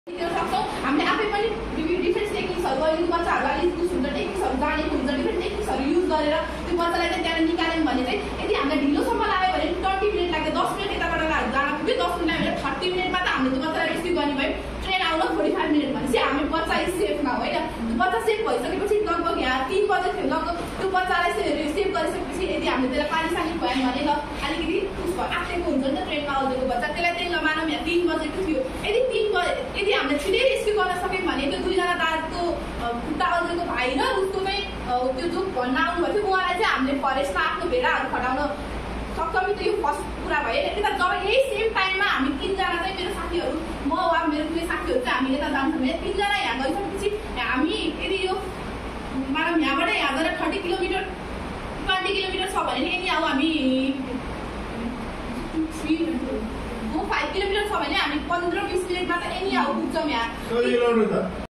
त्यो सक्छौँ हामीले आफै पनि डिफरेन्ट टेक्निक्सहरू अहिले बच्चाहरू अलिक बुझ्नु हुन्छ टेक्निक्सहरू जानेको हुन्छ डिफरेन्ट टेक्निक्सहरू युज गरेर त्यो बच्चालाई चाहिँ त्यहाँ निकाल्यौँ भने चाहिँ यदि हामीले ढिलोसम्म लाग्यो भने 20 मिनट लाग्यो 10 मिनट यताबाट जान पुग्यो 10 मिनट लाग्यो 30 मिनटमा त हामीले त्यो बच्चालाई रिसिभ गर्ने भयो ट्रेन आउन 45 मिनट भनेपछि हामी बच्चा सेफमा होइन त्यो बच्चा सेफ भइसकेपछि लगभग यहाँ 3 बजे थियो लगभग त्यो बच्चालाई सेभ गरिसकेपछि यदि हामीले त्यसलाई पानी सानी खुवायौँ भने ल अलिकति उसको आँटेको हुन्छ नि त ट्रेनमा आउँदेको बच्चा त्यसलाई चाहिँ लमानौँ यहाँ 3 बजेको थियो यदि हामीले छिटै रेस्क्यु गर्न सक्यौँ भने त्यो दुईजना दाजुको खुट्टा अल्झेको भाइ र उसको चाहिँ त्यो जो भन्न आउनुभएको थियो उहाँलाई चाहिँ हामीले फरेस्टमा आफ्नो भेडाहरू खटाउन सक्छौँ नि त यो फर्स्ट कुरा भयो यता जब यही सेम टाइममा हामी 3 जना चाहिँ मेरो साथीहरू म वा मेरो कुनै साथीहरू चाहिँ हामी यता जान्छौँ भने 3 जना यहाँ गइसकेपछि हामी यदि यो मानौँ यहाँबाट यहाँ गएर 30 किलोमिटर 20 किलोमिटर छ भने नि यदि अब हामी 5 किलोमिटर छ भने हामी 15-20 मिनटमा त यही पुग्छौँ यहाँ